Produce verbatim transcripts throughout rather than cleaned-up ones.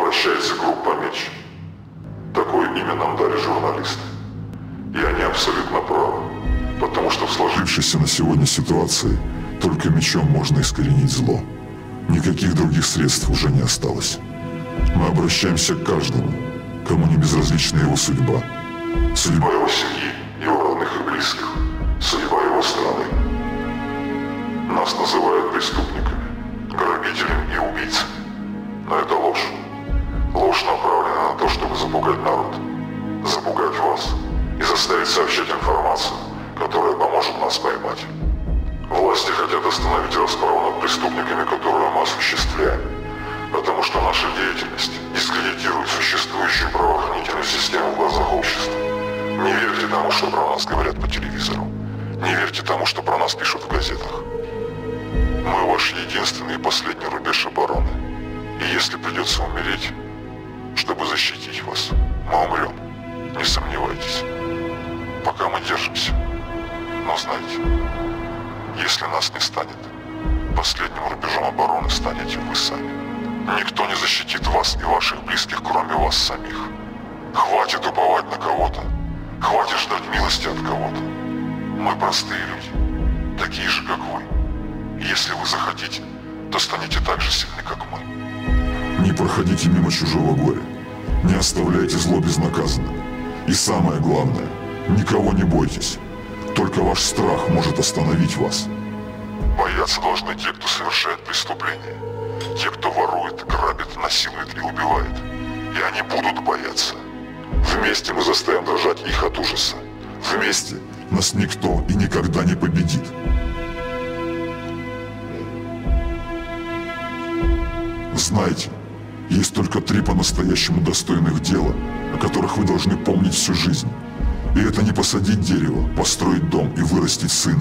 вращается группа «Меч». Такое имя нам дали журналисты. И они абсолютно правы, потому что в сложившейся на сегодня ситуации только мечом можно искоренить зло. Никаких других средств уже не осталось. Мы обращаемся к каждому, кому не безразлична его судьба. Судьба его семьи, его родных и близких, судьба его страны. Нас называют преступниками, грабителями и убийцами. Но это ложь. Ложь направлена на то, чтобы запугать народ, запугать вас и заставить сообщать информацию, которая поможет нас поймать. Власти хотят остановить расправу над преступниками, которую мы осуществляем, потому что наша деятельность дискредитирует существующую правоохранительную систему в глазах общества. Не верьте тому, что про нас говорят по телевизору. Не верьте тому, что про нас пишут в газетах. Мы ваш единственный и последний рубеж обороны. И если придется умереть, чтобы защитить вас, мы умрем. Не сомневайтесь. Пока мы держимся. Но знайте, если нас не станет, последним рубежом обороны станете вы сами. Никто не защитит вас и ваших близких, кроме вас самих. Хватит уповать на кого-то. Хватит ждать милости от кого-то. Мы простые люди, такие же, как вы. И если вы захотите, то станете так же сильны, как мы. Не проходите мимо чужого горя. Не оставляйте зло безнаказанным. И самое главное, никого не бойтесь. Только ваш страх может остановить вас. Бояться должны те, кто совершает преступления. Те, кто ворует, грабит, насилует и убивает. И они будут бояться. Вместе мы заставим дрожать их от ужаса. Вместе нас никто и никогда не победит. Знайте, есть только три по-настоящему достойных дела, о которых вы должны помнить всю жизнь. И это не посадить дерево, построить дом и вырастить сына.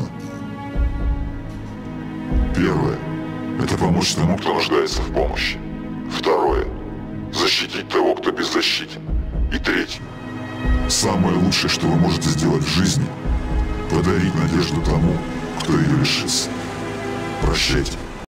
Первое – это помочь тому, кто нуждается в помощи. Второе – защитить того, кто беззащитен. И третье – самое лучшее, что вы можете сделать в жизни – подарить надежду тому, кто ее лишится. Прощайте.